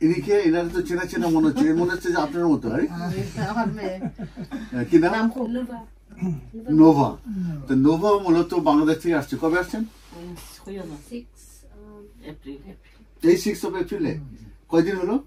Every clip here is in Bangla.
ইনিকে এনার তো চেনা চেনা মনে হচ্ছে, মনে হচ্ছে যে আপনার মতো। কি নাম? নোভা। তো নোভা মূলত বাংলাদেশ থেকে আসছে। কবে আসছেন? এই 6 এপ্রিলে। কয়দিন হলো?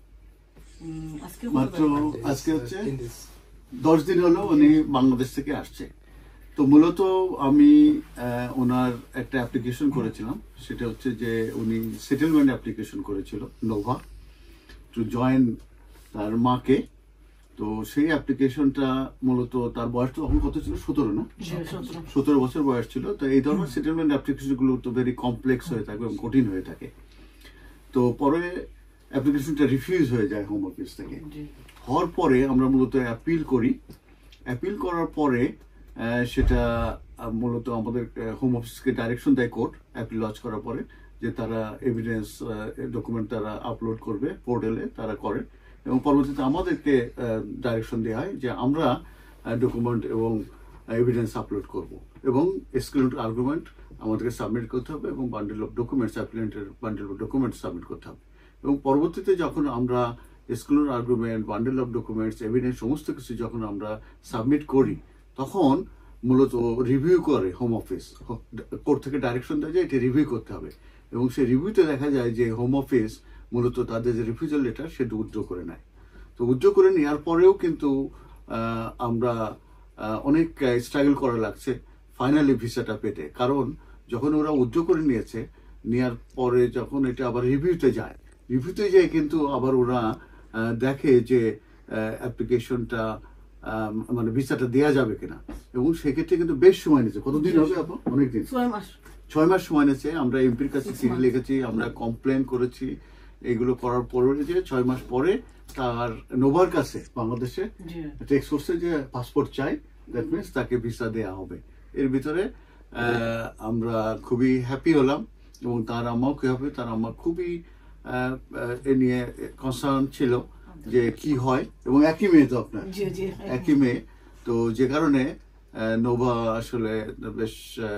মাত্র আজকে হচ্ছে 10 দিন হলো উনি বাংলাদেশ থেকে আসছে। তো মূলত আমি ওনার একটা অ্যাপ্লিকেশন করেছিলাম, সেটা হচ্ছে যে উনি সেটেলমেন্ট অ্যাপ্লিকেশন করেছিল নোভা টু জয়েন তার মাকে। তো সেই অ্যাপ্লিকেশনটা মূলত তার বয়স তো তখন কত ছিল? 17 না? 17 বছর বয়স ছিল। তো এই ধরনের সেটেলমেন্ট অ্যাপ্লিকেশনগুলো তো ভেরি কমপ্লেক্স হয়ে থাকে এবং কঠিন হয়ে থাকে। তো পরে অ্যাপ্লিকেশনটা রিফিউজ হয়ে যায় হোম অফিস থেকে। হওয়ার পরে আমরা মূলত অ্যাপিল করি। অ্যাপিল করার পরে সেটা মূলত আমাদের হোম অফিসকে ডাইরেকশন দেয় কোর্ট, অ্যাপিল লজ করার পরে, যে তারা এভিডেন্স ডকুমেন্ট তারা আপলোড করবে পোর্টালে, তারা করে। এবং পরবর্তীতে আমাদেরকে ডাইরেকশন দেওয়া হয় যে আমরা ডকুমেন্ট এবং এভিডেন্স আপলোড করব এবং এক্সক্লুড আর্গুমেন্ট আমাদেরকে সাবমিট করতে হবে এবং বান্ডেল অফ ডকুমেন্টস, অ্যাপ্লিকেন্টের বান্ডেল অফ ডকুমেন্টস সাবমিট করতে হবে। এবং পরবর্তীতে যখন আমরা exclude argument, bundle of documents, evidence সমস্ত কিছু যখন আমরা সাবমিট করি, তখন মূলত রিভিউ করে হোম অফিস। কোর্ট থেকে ডাইরেকশন দেয় যে এটি রিভিউ করতে হবে এবং সেই রিভিউতে দেখা যায় যে হোম অফিস মূলত তাদের যে রিফিউজাল লেটার সেটা উইথড্র করে নেয়। তো উইথড্র করে নেওয়ার পরেও কিন্তু আমরা অনেক স্ট্রাগল করা লাগছে ফাইনালি ভিসাটা পেতে। কারণ যখন ওরা উইথড্র করে নিয়েছে, নেওয়ার পরে যখন এটা আবার রিভিউতে যায়, কিন্তু আবার ওরা দেখে যে অ্যাপ্লিকেশনটা মানে ভিসাটা দেওয়া যাবে কিনা। এবং সেক্ষেত্রে কিন্তু বেশ সময় নিয়েছে। কতদিন হবে আপনার? অনেকদিন, 6 মাস সময় নিয়েছে। আমরা এমপির কাছে চিঠি লিখেছি, আমরা কমপ্লেন করেছি। এগুলো করার পরে যে 6 মাস পরে তার নোভার কাছে বাংলাদেশে টেক্সট করছে যে পাসপোর্ট চাই, দ্যাট মিনস তাকে ভিসা দেওয়া হবে। এর ভিতরে আমরা খুবই হ্যাপি হলাম এবং তার আম্মাও কি হবে, তার আম্মা খুবই এ নিয়ে কনসার্ন ছিল যে কি হয়। এবং একই মেয়ে তো আপনার, একই মেয়ে। তো যে কারণে নোভা আসলে বেশ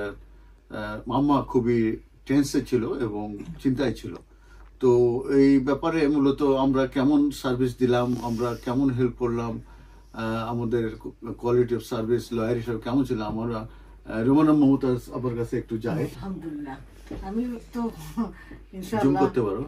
আম্মা খুবই টেন্সে ছিল এবং চিন্তায় ছিল। তো এই ব্যাপারে মূলত আমরা কেমন সার্ভিস দিলাম, আমরা কেমন হেল্প করলাম, আমাদের কোয়ালিটি অফ সার্ভিস লয়ার হিসেবে কেমন ছিল, আমরা রুমানা মমতাজ আপনার কাছে একটু যাই। আলহামদুলিল্লাহ, আমি তো জুম করতে পারো।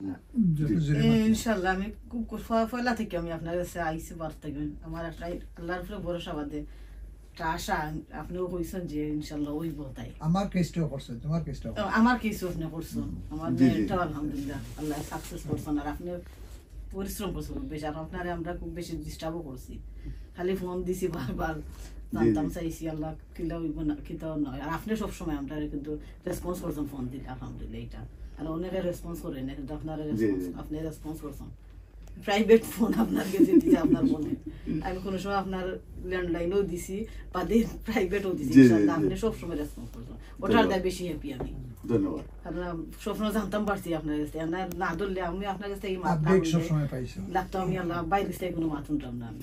ইনশাআল্লাহ আমি খুব পয়লা থেকে আমি আপনার কাছে আইসি বার থাকবেন। আমার একটা আল্লাহর উপরে ভরসা বাদে আশা, আপনিও কইছেন যে ইনশাআল্লাহ ওই তাই। আমার কেসটাও করছেন, তোমার কেসটাও আমার কেসও আপনি করছেন, আমার মেয়েটাও আলহামদুলিল্লাহ আল্লাহ সাকসেস করছেন। আর আপনি পরিশ্রম করছেন বেশি, আর আপনারে আমরা খুব বেশি ডিস্টার্বও করছি, খালি ফোন দিছি বারবার, জানতাম চাইছি আল্লাহ কিলা হইব না কিতাও নয়। আর আপনি সবসময় আমরা কিন্তু রেসপন্স করছেন ফোন দিলে, আলহামদুলিল্লাহ। এটা আর অনেকে রেসপন্স করে না, কিন্তু আপনারা আপনি রেসপন্স করছেন। প্রাইভেট ফোন আপনার কাছে দিছে, আপনার ফোনে আমি কোনো সময় আপনার ল্যান্ডলাইনও দিছি, বাদে প্রাইভেটও দিছি। আপনি সবসময় রেসপন্স করছেন, ওটার দায় বেশি হ্যাপি আমি। ধন্যবাদ। আপনার সবসময় জানতাম পারছি আপনার কাছে, না ধরলে আমি আপনার কাছে এই লাগতো, আমি আল্লাহ বাইরে থেকে কোনো মাথুন টাম না।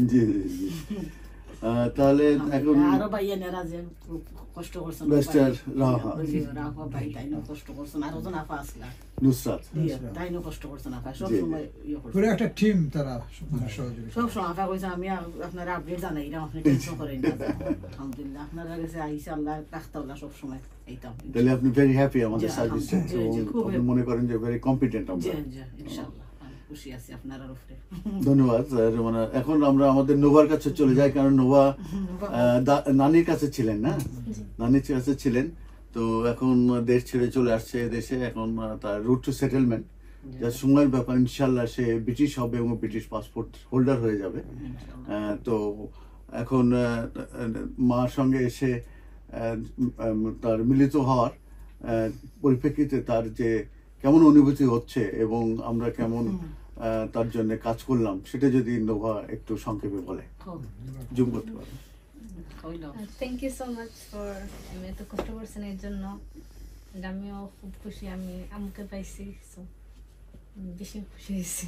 তাহলে এখন আরো ভাইয়া নেরা যে কষ্ট করছেন, রাহা ভাই তাইনো কষ্ট করছেন, আর ওজন আফা আসলা নুসরাত তাইনো কষ্ট করছেন। আফা সব সময় পুরো একটা টিম, তারা সহযোগী সব সময় আফা কইছে আমি আপনারা আপডেট জানাই না, আপনি টেনশন করেন না। আলহামদুলিল্লাহ আপনারা কাছে আইসা আল্লাহ রাখতাওলা সব সময় এইতাম। তাহলে আপনি ভেরি হ্যাপি আমাদের সার্ভিসে, আপনি মনে করেন যে ভেরি কম্পিটেন্ট আমরা। ইনশাআল্লাহ খুশি আছি আপনার উপরে। ধন্যবাদ। মানে এখন আমরা আমাদের নোভার কাছে চলে যাই, কারণ নোভা নানির কাছে ছিলেন না, নানির কাছে ছিলেন। তো এখন দেশ ছেড়ে চলে আসছে দেশে, এখন তার রুট টু সেটেলমেন্ট, যার সময়ের ব্যাপার। ইনশাল্লাহ সে ব্রিটিশ হবে এবং ব্রিটিশ পাসপোর্ট হোল্ডার হয়ে যাবে। তো এখন মার সঙ্গে এসে তার মিলিত হওয়ার পরিপ্রেক্ষিতে তার যে কেমন অনুভূতি হচ্ছে এবং আমরা কেমন তার জন্য কাজ করলাম, সেটা যদি নোভা একটু সংক্ষেপে বলে। জুম করতে পারো। Thank you so much for, আমি এত কষ্ট করছেন এর জন্য। আমিও খুব খুশি, আমি আম্মুকে পাইছি, বেশি খুশি হয়েছি।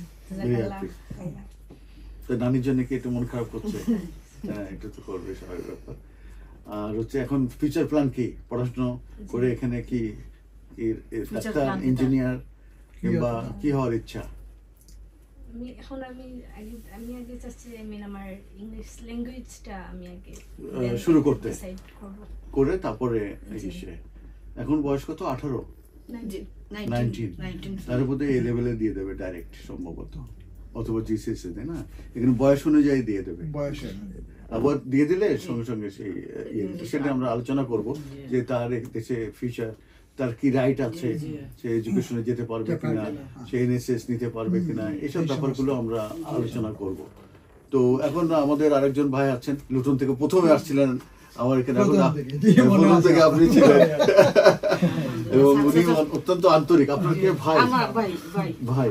তো নানির জন্য কি একটু মন খারাপ করছে? হ্যাঁ, এটা তো করবে, স্বাভাবিক ব্যাপার। আর হচ্ছে এখন ফিউচার প্ল্যান কি? পড়াশোনা করে এখানে কি ডাক্তার, ইঞ্জিনিয়ার কিংবা কি হওয়ার ইচ্ছা? আমি আগে চাচ্ছি আমার ইংলিশ ল্যাঙ্গুয়েজটা আমি আগে শুরু করতে ডিসাইড করব করে তারপরে এখন বয়স কত 18 19 তার মধ্যে এই লেভেলে দিয়ে দেবে ডাইরেক্ট সম্ভবত, অথবা জিসিএস তাই না, এখানে বয়স অনুযায়ী দিয়ে দেবে, আবার দিয়ে দিলে সঙ্গে সঙ্গে সেই সেটা আমরা আলোচনা করব যে তার দেশে ফিউচার, তার কি রাইট আছে, সে এডুকেশনে যেতে পারবে কিনা, সে এনএসএস নিতে পারবে কিনা, এইসব ব্যাপারগুলো আমরা আলোচনা করব। তো এখন আমাদের আরেকজন ভাই আছেন, লুটন থেকে প্রথমে আসছিলেন আমার এখানে, এখন থেকে আপনি ছিলেন এবং উনি অত্যন্ত আন্তরিক, আপনার কে ভাই ভাই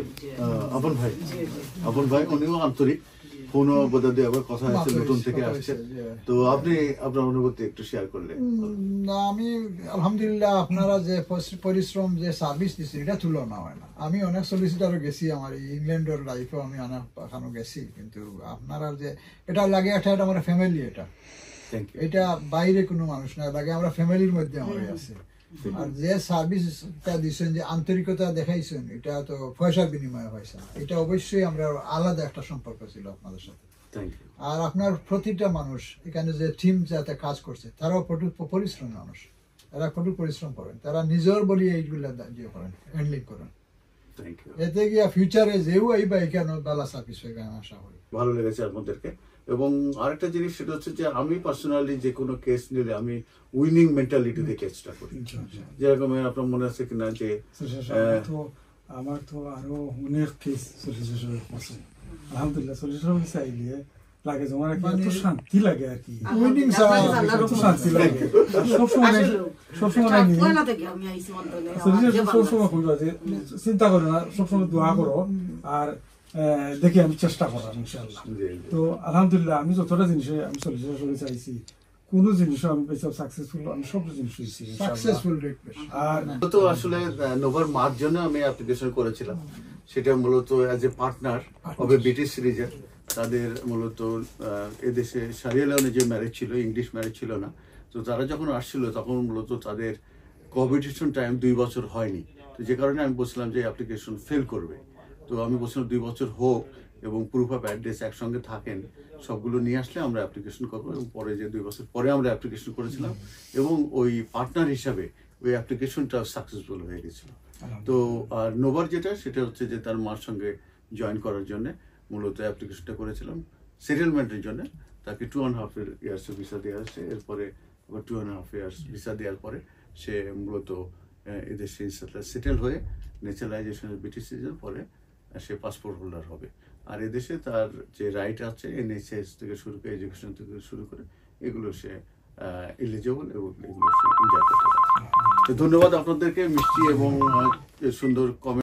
আপন ভাই, উনিও আন্তরিক, ফোনও বোধহয় দিয়ে আবার কথা হয়েছে, নতুন থেকে আসছে। তো আপনি আপনার অনুভূতি একটু শেয়ার করলে। আমি আলহামদুলিল্লাহ আপনারা যে পরিশ্রম যে সার্ভিস দিচ্ছেন এটা তুলনা হয় না। আমি অনেক সলিসিটারও গেছি, আমার ইংল্যান্ডের লাইফেও আমি অনেক এখনো গেছি, কিন্তু আপনারা যে এটা লাগে এটা আমার ফ্যামিলি, এটা বাইরে কোনো মানুষ না লাগে, আমরা ফ্যামিলির মধ্যে আমরা আছি। আর যে সার্ভিসটা দিচ্ছেন, যে আন্তরিকতা দেখাইছেন, এটা তো পয়সার বিনিময়ে হয়েছে, এটা অবশ্যই আমরা আলাদা একটা সম্পর্ক ছিল আপনাদের সাথে। আর আপনার প্রতিটা মানুষ এখানে যে টিম যাতে কাজ করছে তারাও পরিশ্রম মানুষ, এরা কঠোর পরিশ্রম করেন, তারা নিজের বলি এইগুলা করেন, হ্যান্ডলিং করেন, এতে গিয়া ফিউচারে যেও এইবা এখানে বালা সার্ভিস হয়ে গেছে আশা করি। ভালো লেগেছে আপনাদেরকে। এবং আরেকটা জিনিস সেটা হচ্ছে যে আমি পার্সোনালি যে কোনো কেস নিলে আমি উইনিং মেন্টালিটিতে কেসটা করি, যেরকম আপনার মনে আছে কিনা যে আমার তো আরো অনেক কেস সলিসিশন আছে, আলহামদুলিল্লাহ সলিসিশন চাইলে লাগে যে আমার এত শান্তি লাগে আর কি, এত শান্তি লাগে সবসময় করবা যে চিন্তা করো না, সবসময় দোয়া করো আর দেখি আমি চেষ্টা করার ইনশাআল্লাহ। তো আলহামদুলিল্লাহ আমি যতটা জিনিসে আমি সলিসিশন চাইছি, কোন জিনিস আমি পেয়েছি সাকসেসফুল, আমি সব জিনিস হয়েছি সাকসেসফুল। আর তো আসলে নোভার মার জন্য আমি অ্যাপ্লিকেশন করেছিলাম, সেটা মূলত অ্যাজ এ পার্টনার হবে ব্রিটিশ সিটিজেন, তাদের মূলত এদেশে সারিয়া লিওনে যে ম্যারেজ ছিল, ইংলিশ ম্যারেজ ছিল না, তো তারা যখন আসছিল তখন মূলত তাদের কোঅপারেশন টাইম 2 বছর হয়নি, তো যে কারণে আমি বলছিলাম যে অ্যাপ্লিকেশন ফেল করবে। তো আমি বলছিলাম 2 বছর হোক এবং প্রুফ অফ অ্যাড্রেস একসঙ্গে থাকেন, সবগুলো নিয়ে আসলে আমরা অ্যাপ্লিকেশন করবো। এবং পরে যে 2 বছর পরে আমরা অ্যাপ্লিকেশন করেছিলাম এবং ওই পার্টনার হিসাবে ওই অ্যাপ্লিকেশনটা সাকসেসফুল হয়ে গেছিল। তো আর নোভার যেটা সেটা হচ্ছে যে তার মার সঙ্গে জয়েন করার জন্য মূলত অ্যাপ্লিকেশনটা করেছিলাম, সেটেলমেন্টের জন্য। তাকে 2.5 ইয়ার্স ভিসা দেওয়া হচ্ছে, এরপরে আবার 2.5 ইয়ার্স ভিসা দেওয়ার পরে সে মূলত এদেশে সেটেল হয়ে ন্যাচারালাইজেশনের ব্রিটিশ সিটিজেন, পরে সে পাসপোর্ট হোল্ডার হবে। আর এদেশে তার যে রাইট আছে এনএইচএস থেকে শুরু করে, এডুকেশন থেকে শুরু করে, এগুলো সে এলিজিবল এবং এগুলো সে এনজয় করতে পারে। তো ধন্যবাদ আপনাদেরকে মিষ্টি এবং সুন্দর কমেন্ট